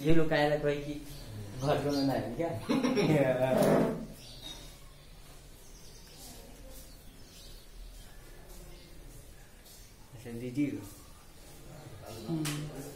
यो लुकाएर कोही कि घरको नआयो क्या दिदी